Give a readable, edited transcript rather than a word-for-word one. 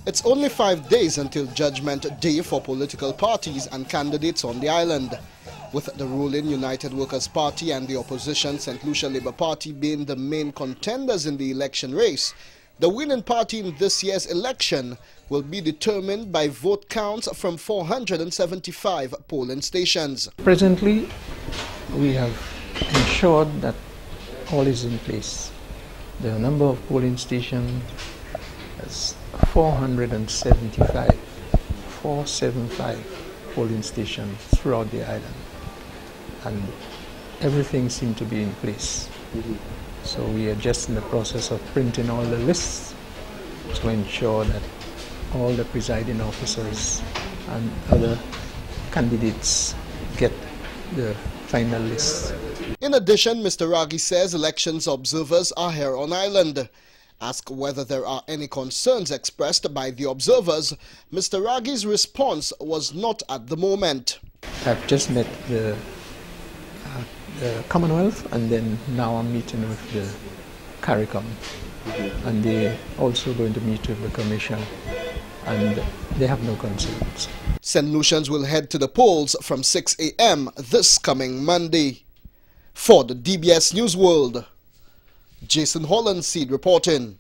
It's only 5 days until Judgment Day for political parties and candidates on the island, with the ruling United Workers' Party and the opposition St. Lucia Labour Party being the main contenders in the election race. The winning party in this year's election will be determined by vote counts from 475 polling stations. Presently, we have ensured that all is in place. The number of polling stations is 475 polling stations throughout the island, and everything seems to be in place. So we are just in the process of printing all the lists to ensure that all the presiding officers and other candidates get the final list. In addition, Mr. Raggie says elections observers are here on island. Asked whether there are any concerns expressed by the observers, Mr. Raggie's response was not at the moment. I've just met the Commonwealth, and then now I'm meeting with the CARICOM, and they're also going to meet with the Commission, and they have no concerns. St. Lucians will head to the polls from 6 a.m. this coming Monday. For the DBS News World, Jason Hollandseed reporting.